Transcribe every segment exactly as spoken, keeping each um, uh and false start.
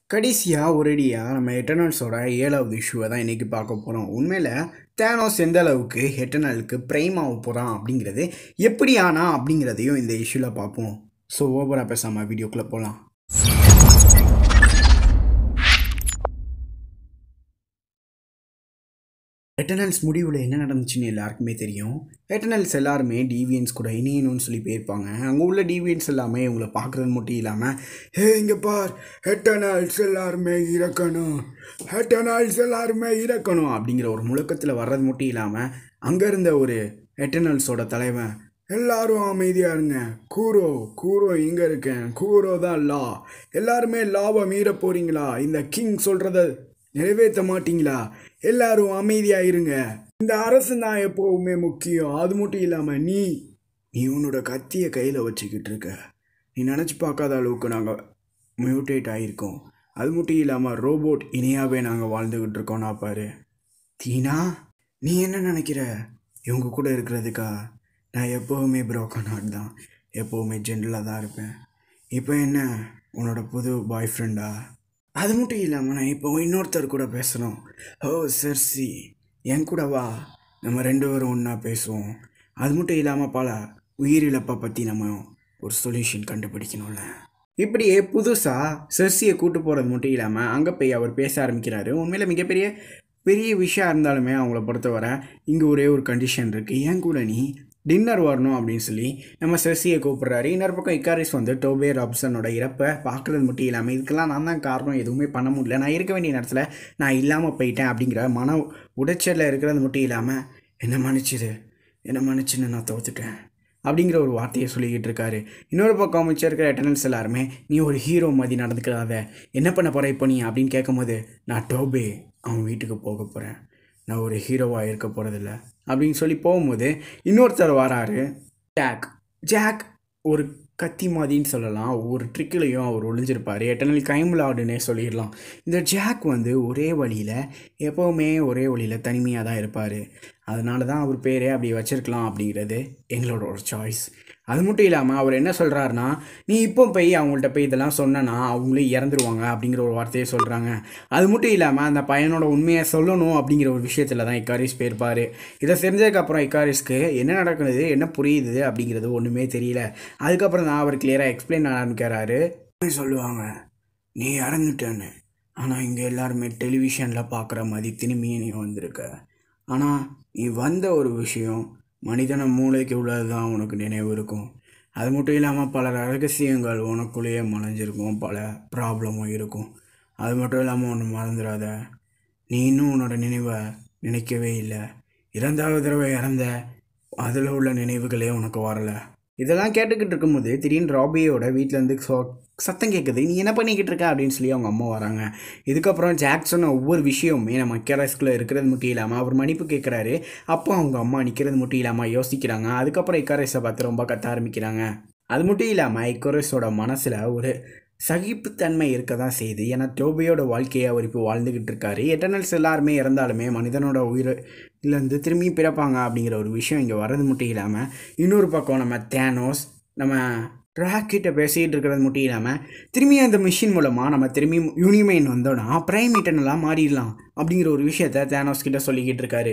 கடைசியாக ஒரேடியாக நம்ம எட்டர்னல்ஸோட ஏழாவது இஷ்யூவை தான் இன்றைக்கி பார்க்க போகிறோம். உண்மையில் தேனோஸ் எந்த அளவுக்கு எட்டர்னலுக்கு ப்ரைம் ஆக போகிறான் அப்படிங்கிறது எப்படி ஆனா அப்படிங்கிறதையும் இந்த இஷ்யூவில் பார்ப்போம். ஸோ ஓவராக பேசாமல் வீடியோக்குள்ளே போகலாம். எட்டர்னல்ஸ் முடிவில் என்ன நடந்துச்சுன்னு எல்லாருக்குமே தெரியும். எட்டர்னல்ஸ் எல்லாருமே டிவியன்ஸ் கூட இணையணும்னு சொல்லி போயிருப்பாங்க. அங்கே உள்ள டிவியன்ஸ் எல்லாமே இவங்களை பார்க்குறது மட்டும் இல்லாமல், ஹே இங்கே பார், எட்டர்னல்ஸ் எல்லாருமே இறக்கணும், எட்டர்னல்ஸ் எல்லாருமே இறக்கணும் அப்படிங்கிற ஒரு முழக்கத்தில் வர்றது மட்டும் இல்லாமல், அங்கே இருந்த ஒரு எட்டர்னல்ஸோட தலைவன், எல்லாரும் அமைதியாக இருங்க, கூரோ கூரோ இங்கே இருக்கேன், கூரோ தான் லா, எல்லாருமே லாவை மீற போகிறீங்களா, இந்த கிங் சொல்கிறத நிறைவேற்ற மாட்டீங்களா, எல்லாரும் அமைதியாக இருங்க, இந்த அரசு தான் எப்போவுமே முக்கியம், அது மட்டும் இல்லாமல் நீ நீ உன்னோட கத்தியை கையில் வச்சுக்கிட்டு இருக்க, நீ நினச்சி பார்க்காத அளவுக்கு நாங்கள் மியூட்டேட் ஆகியிருக்கோம், அது மட்டும் இல்லாமல் ரோபோட் இணையாகவே நாங்கள் வாழ்ந்துக்கிட்டு இருக்கோம். நான் பாரு தீனா, நீ என்ன நினைக்கிற இவங்க கூட இருக்கிறதுக்கா? நான் எப்போவுமே புரோக்கன் ஹார்ட் தான், எப்போவுமே ஜென்ரலாக தான் இருப்பேன். இப்போ என்ன உன்னோட புது பாய் ஃப்ரெண்டா? அது மட்டும் இல்லாமல் நான் இப்போ இன்னொருத்தர் கூட பேசணும். ஓ சர்சி, என் கூட வா, நம்ம ரெண்டு பேரும் ஒன்றா பேசுவோம். அது மட்டும் இல்லாமல் பல உயிரிழப்பை பற்றி நம்ம ஒரு சொல்யூஷன் கண்டுபிடிக்கணும்ல. இப்படியே புதுசாக சர்சியை கூட்டு போகிறது மட்டும் இல்லாமல் அங்கே போய் அவர் பேச ஆரம்பிக்கிறாரு. உண்மையில் மிகப்பெரிய பெரிய விஷயம் இருந்தாலுமே அவங்கள பொறுத்தவரை இங்கே ஒரே ஒரு கண்டிஷன் இருக்குது, ஏன் கூட நீ டின்னர் வரணும் அப்படின்னு சொல்லி நம்ம சர்சியை கூப்பிட்றாரு. இன்னொரு பக்கம் இக்காரிஸ் வந்து டோபே ராப்சனோட இறப்பை பார்க்குறது மட்டும் இல்லாமல், இதுக்கெல்லாம் நான் தான் காரணம், எதுவுமே பண்ண முடியல, நான் இருக்க வேண்டிய நேரத்தில் நான் இல்லாமல் போயிட்டேன் அப்படிங்கிற மன உடைச்சலில் இருக்கிறது மட்டும் இல்லாமல், என்ன மன்னிச்சிது என்ன மன்னிச்சுன்னு நான் தோத்துட்டேன் அப்படிங்கிற ஒரு வார்த்தையை சொல்லிக்கிட்டு இருக்காரு. இன்னொரு பக்கம் மிச்சம் இருக்கிற எட்டர்னல்ஸ் எல்லாருமே, நீ ஒரு ஹீரோ மாதிரி நடந்துக்கிறாத, என்ன பண்ண போகிற இப்போ நீ அப்படின்னு கேட்கும்போது, நான் டோபே அவன் வீட்டுக்கு போக போகிறேன், நான் ஒரு ஹீரோவாக இருக்க போகிறதில்ல அப்படின்னு சொல்லி போகும்போது இன்னொருத்தர் வராரு, ஜாக். ஜாக் ஒரு கத்தி மாதின்னு சொல்லலாம், ஒவ்வொரு ட்ரிக்கிலையும் அவர் ஒளிஞ்சிருப்பார், எட்டர்னல் கைம் லார்டுன்னே சொல்லிடலாம். இந்த ஜாக் வந்து ஒரே வழியில் எப்போவுமே ஒரே வழியில் தனிமையாக தான் இருப்பார், அதனால தான் அவர் பேரே அப்படி வச்சுருக்கலாம் அப்படிங்கிறது எங்களோட ஒரு சாய்ஸ். அது மட்டும் இல்லாமல் அவர் என்ன சொல்கிறாருன்னா, நீ இப்போ போய் அவங்கள்ட்ட போய் இதெல்லாம் சொன்னனா அவங்களே இறந்துருவாங்க அப்படிங்கிற ஒரு வார்த்தையை சொல்கிறாங்க. அது மட்டும் இல்லாமல் அந்த பையனோட உண்மையை சொல்லணும் அப்படிங்கிற ஒரு விஷயத்தில் தான் இக்காரிஸ் போயிருப்பார். இதை தெரிஞ்சதுக்கப்புறம் இக்காரிஸ்க்கு என்ன நடக்குது என்ன புரியுது அப்படிங்கிறது ஒன்றுமே தெரியல. அதுக்கப்புறம் தான் அவர் கிளியராக எக்ஸ்பிளைன் ஆரம்பிக்கிறாரு. சொல்லுவாங்க நீ இறந்துட்டேன்னு, ஆனால் இங்கே எல்லாருமே டெலிவிஷனில் பார்க்குற மாதிரி திரும்பியே நீ வந்திருக்க, ஆனால் நீ வந்த ஒரு விஷயம் மனிதன மூளைக்கு உள்ளது தான் உனக்கு நினைவு இருக்கும். அது மட்டும் இல்லாமல் பல ரகசியங்கள் உனக்குள்ளேயே மறைஞ்சிருக்கும், பல ப்ராப்ளமும் இருக்கும். அது மட்டும் இல்லாமல் ஒன்று மறந்துடாத, நீ இன்னும் உன்னோட நினைவை நினைக்கவே இல்லை, இரண்டாவது தடவை இறந்த அதில் உள்ள நினைவுகளே உனக்கு வரலை. இதெல்லாம் கேட்டுக்கிட்டு இருக்கும்போது திடீர்னு ராபியோட வீட்டிலேருந்து சோ சத்தம் கேட்குது, நீ என்ன பண்ணிக்கிட்டு இருக்க அப்படின்னு சொல்லி அவங்க அம்மா வராங்க. இதுக்கப்புறம் ஜாக் சொன்ன ஒவ்வொரு விஷயமுமே நம்ம இக்காரிஸ்குள்ளே இருக்கிறது மட்டும் இல்லாமல் அவர் மன்னிப்பு கேட்குறாரு. அப்போ அவங்க அம்மா நிற்கிறது மட்டும் இல்லாமல் யோசிக்கிறாங்க. அதுக்கப்புறம் இக்காரிஸை பார்த்து ரொம்ப கத்த ஆரம்பிக்கிறாங்க. அது மட்டும் இல்லாமல் இக்காரிஸோட மனசில் ஒரு சகிப்புத்தன்மை இருக்க தான் செய்யுது, ஏன்னா டோபியோட வாழ்க்கையை அவர் இப்போ வாழ்ந்துக்கிட்டு இருக்காரு. எட்டர்னல்ஸ் எல்லாருமே இறந்தாலுமே மனிதனோட உயிரிலேருந்து திரும்பி பிறப்பாங்க அப்படிங்கிற ஒரு விஷயம் இங்கே வர்றது மட்டும் இல்லாமல், இன்னொரு பக்கம் நம்ம தேனோஸ் நம்ம ராக்கிட்ட பேசிகிட்டு இருக்கிறது மட்டும் இல்லாமல், திரும்பி அந்த மிஷின் மூலமாக நம்ம திரும்பி யூனிமைன் வந்தோன்னா பிரைம் எட்டர்னலாக மாறிடலாம் அப்படிங்கிற ஒரு விஷயத்த தேனோஸ் கிட்ட சொல்லிக்கிட்டு இருக்காரு.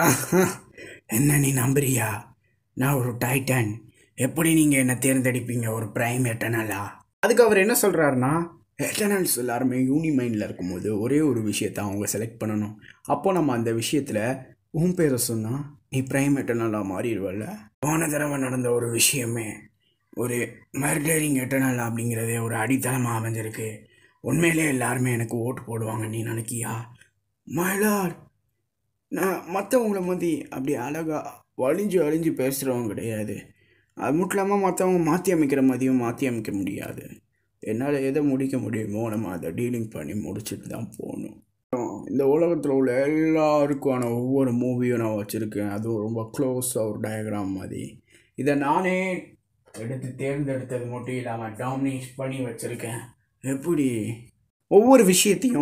என்ன நீ நம்புறியா? நான் ஒரு டைட்டன், எப்படி நீங்கள் என்ன தேர்ந்தெடுப்பீங்க ஒரு பிரைம் எட்டர்னலா? அதுக்கு அவர் என்ன சொல்கிறாருன்னா, எட்டர்னல்ஸ் எல்லாருமே யூனிமைனில் இருக்கும்போது ஒரே ஒரு விஷயத்தை அவங்க செலக்ட் பண்ணணும், அப்போ நம்ம அந்த விஷயத்தில் உன் பேரை சொன்னால் நீ பிரைம் எட்டர்னலாக மாறிடுவல்ல. போன தடவை நடந்த ஒரு விஷயமே ஒரு மர்டரிங் எட்டர்னல் அப்படிங்கிறதே ஒரு அடித்தளமாக அமைஞ்சிருக்கு, உண்மையிலே எல்லாருமே எனக்கு ஓட்டு போடுவாங்க நீ நினைக்கியா? மயிலார், நான் மற்றவங்கள மாதிரி அப்படி அழகாக வலிஞ்சு அழிஞ்சு பேசுகிறவங்க கிடையாது, அது மட்டும் இல்லாமல் மற்றவங்க மாற்றி அமைக்கிற மாதிரியும் மாற்றி அமைக்க முடியாது, என்னால் எதை முடிக்க முடியுமோ நம்ம அதை டீலிங் பண்ணி முடிச்சுட்டு தான் போகணும். இந்த உலகத்தில் உள்ள எல்லாருக்கான ஒவ்வொரு மூவியும் நான் வச்சுருக்கேன், அதுவும் ரொம்ப க்ளோஸாக ஒரு டயக்ராம் மாதிரி, இதை நானே எடுத்து தேர்ந்தெடுத்தது மட்டும் இல்லாமல் டாமினேட் பண்ணி வச்சுருக்கேன். எப்படி ஒவ்வொரு விஷயத்தையும்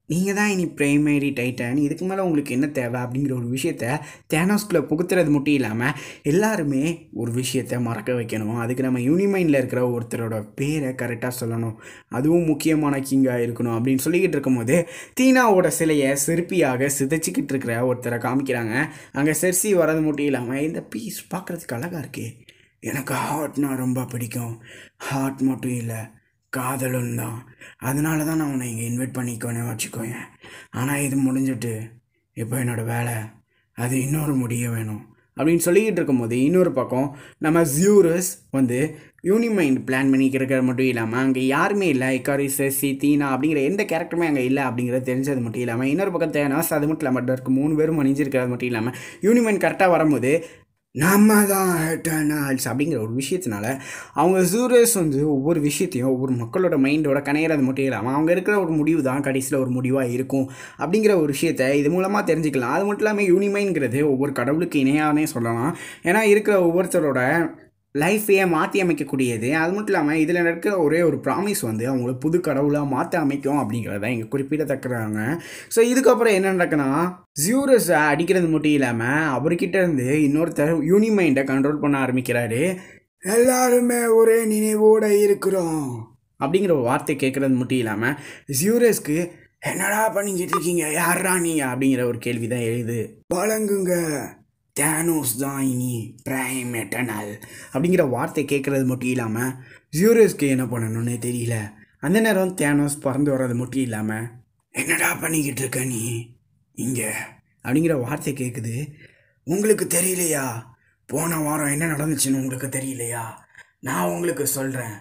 நீங்கள் தான் இனி பிரைமரி டைட்டன், இதுக்கு மேலே உங்களுக்கு என்ன தேவை அப்படிங்கிற ஒரு விஷயத்த தேனோஸ்குள்ளே புகுத்துறது மட்டும் இல்லாமல் எல்லாருமே ஒரு விஷயத்த மறக்க வைக்கணும். அதுக்கு நம்ம யூனிமைண்டில் இருக்கிற ஒருத்தரோட பேரை கரெக்டாக சொல்லணும், அதுவும் முக்கியமான கிங்காக இருக்கணும் அப்படின்னு சொல்லிக்கிட்டு இருக்கும்போது தீனாவோட சிலையை சிற்பியாக சிதைச்சிக்கிட்டு இருக்கிற ஒருத்தரை காமிக்கிறாங்க. அங்கே செர்சி வர்றது மட்டும் இல்லாமல் இந்த பீஸ் பார்க்குறதுக்கு அழகாக இருக்கே, எனக்கு ஹார்ட்னா ரொம்ப பிடிக்கும், ஹார்ட் மட்டும் இல்லை காதலும் தான், அதனால தான் நான் உன்னை இங்கே இன்வைட் பண்ணிக்கோனே வச்சுக்கோங்க. ஆனால் இது முடிஞ்சிட்டு இப்போ என்னோடய வேலை அது இன்னொரு முடிய வேணும் அப்படின்னு சொல்லிக்கிட்டு இருக்கும்போது இன்னொரு பக்கம் நம்ம ஜியூரஸ் வந்து யூனிமைண்ட் பிளான் பண்ணிக்கிறக்க மட்டும் இல்லாமல் அங்கே யாருமே இல்லை, இக்காரிஸ், செர்சி, தீனா அப்படிங்கிற எந்த கேரக்டருமே அங்கே இல்லை அப்படிங்கிறது தெரிஞ்சது மட்டும் இல்லாமல் இன்னொரு பக்கம் தேனாஸ் அது மட்டும் இல்லாமல் இருக்கு மூணு பேரும் அணிஞ்சிருக்கிறது மட்டும் இல்லாமல் யூனிமைண்ட் கரெக்டாக வரும்போது நம்ம தான் எட்டர்னல்ஸ் அப்படிங்கிற ஒரு விஷயத்தினால அவங்க ஜூரஸ் வந்து ஒவ்வொரு விஷயத்தையும் ஒவ்வொரு மக்களோட மைண்டோட கணையிறது மட்டும் இல்லாமல் அவங்க இருக்கிற ஒரு முடிவு தான் கடைசியில் ஒரு முடிவாக இருக்கும் அப்படிங்கிற ஒரு விஷயத்தை இது மூலமாக தெரிஞ்சுக்கலாம். அது மட்டும் இல்லாமல் யூனிமைன்கிறது ஒவ்வொரு கடவுளுக்கு இணையானே சொல்லலாம். ஏன்னா இருக்கிற ஒவ்வொருத்தரோட லைஃப்பையே மாற்றி அமைக்கக்கூடியது. அது மட்டும் இல்லாமல் இதில் இருக்கிற ஒரே ஒரு ப்ராமிஸ் வந்து அவங்கள புது கடவுளாக மாற்றி அமைக்கும் அப்படிங்கிறத இங்கே குறிப்பிடத்தக்கிறாங்க. ஸோ இதுக்கப்புறம் என்ன நடக்குன்னா ஜியூரஸை அடிக்கிறது மட்டும் இல்லாமல் அவர்கிட்ட இருந்து இன்னொருத்தர் யூனிமைண்டை கண்ட்ரோல் பண்ண ஆரம்பிக்கிறாரு. எல்லாருமே ஒரே நினைவோடு இருக்கிறோம் அப்படிங்கிற ஒரு வார்த்தை கேட்குறது மட்டும் இல்லாமல் ஜியூரஸ்க்கு என்னடா பண்ணிக்கிட்டு இருக்கீங்க, யாரா நீங்கள் அப்படிங்கிற ஒரு கேள்வி தான் எழுது. வழங்குங்க, தேனோஸ் தான் இனி பிரைம் எட்டர்னல் அப்படிங்கிற வார்த்தை கேட்குறது மட்டும் இல்லாமல் ஜியூரஸ்க்கு என்ன பண்ணணும்னே தெரியல. அந்த நேரம் தேனோஸ் பறந்து வர்றது மட்டும் இல்லாமல் என்னடா பண்ணிக்கிட்டு இருக்க நீ இங்கே அப்படிங்கிற வார்த்தை கேட்குது. உங்களுக்கு தெரியலையா போன வாரம் என்ன நடந்துச்சுன்னு உங்களுக்கு தெரியலையா, நான் உங்களுக்கு சொல்கிறேன்,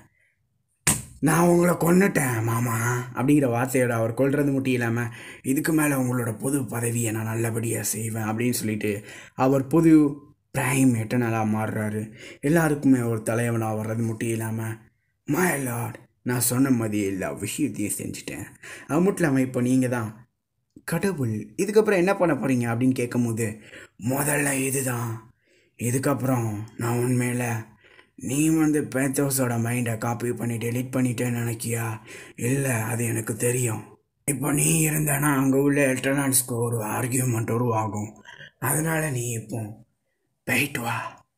நான் உங்களை கொன்னுட்டேன் மாமா அப்படிங்கிற வார்த்தையோட அவர் கொல்றது மட்டும் இல்லாமல் இதுக்கு மேலே உங்களோட பொது பதவியை நான் நல்லபடியாக செய்வேன் அப்படின்னு சொல்லிட்டு அவர் புது பிரைம் எட்டர்னலாக மாறுறாரு. எல்லாருக்குமே ஒரு தலைவனாக வர்றது மட்டும் இல்லாமல் மை லார்ட் நான் சொன்ன மாதிரி எல்லா விஷயத்தையும் செஞ்சுட்டேன், அது மட்டும் இல்லாமல் இப்போ நீங்கள் தான் கடவுள், இதுக்கப்புறம் என்ன பண்ண போகிறீங்க அப்படின்னு கேட்கும்போது முதல்ல இதுதான், இதுக்கப்புறம் நான் உண்மையில் நீ வந்து பேத்தோஸோட மைண்டை காப்பி பண்ணி டெலிட் பண்ணிட்டேன்னு நினைக்கியா, இல்லை அது எனக்கு தெரியும். இப்போ நீ இருந்தனா அங்கே உள்ள எட்டர்னல்ஸ்க்கு ஒரு ஆர்கியூமெண்ட் உருவாகும், அதனால் நீ இப்போ போயிட்டு வா.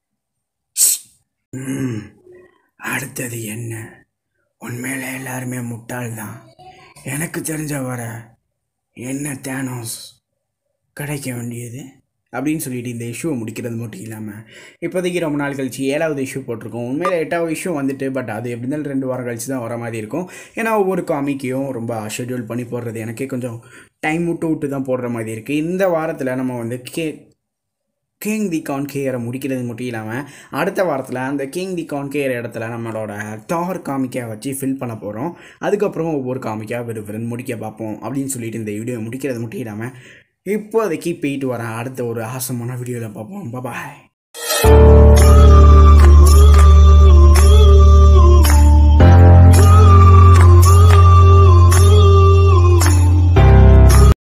ம் அடுத்தது என்ன, உண்மையில எல்லாருமே முட்டாள்தான், எனக்கு தெரிஞ்ச வர என்ன தேனோஸ் கிடைக்க வேண்டியது அப்படின்னு சொல்லிட்டு இந்த இஷ்யூவை முடிக்கிறது மட்டும் இல்லாமல் இப்போதைக்கு ரொம்ப நாள் கழிச்சு ஏழாவது இஷ்யூ போட்டிருக்கோம். உண்மையில் எட்டாவது இஷ்யூ வந்துட்டு பட் அது எப்படி இருந்தாலும் ரெண்டு வாரம் கழிச்சு தான் வர மாதிரி இருக்கும். ஏன்னா ஒவ்வொரு காமிக்கையும் ரொம்ப ஷெட்யூல் பண்ணி போடுறது எனக்கே கொஞ்சம் டைம் விட்டு விட்டு தான் போடுற மாதிரி இருக்குது. இந்த வாரத்தில் நம்ம வந்து கே கிங் தி கான்கேயரை முடிக்கிறது மட்டும் இல்லாமல் அடுத்த வாரத்தில் அந்த கிங் தி கான்கேயர் இடத்துல நம்மளோட தார் காமிக்காக வச்சு ஃபில் பண்ண போகிறோம். அதுக்கப்புறம் ஒவ்வொரு காமிக்காக விறுவிறுன்னு முடிக்க பார்ப்போம் அப்படின்னு சொல்லிட்டு இந்த வீடியோ முடிக்கிறது மட்டும் இல்லாமல் இப்போதைக்கு போயிட்டு வரேன், அடுத்த ஒரு ஆசமான வீடியோவில் பார்ப்போம். பாய்.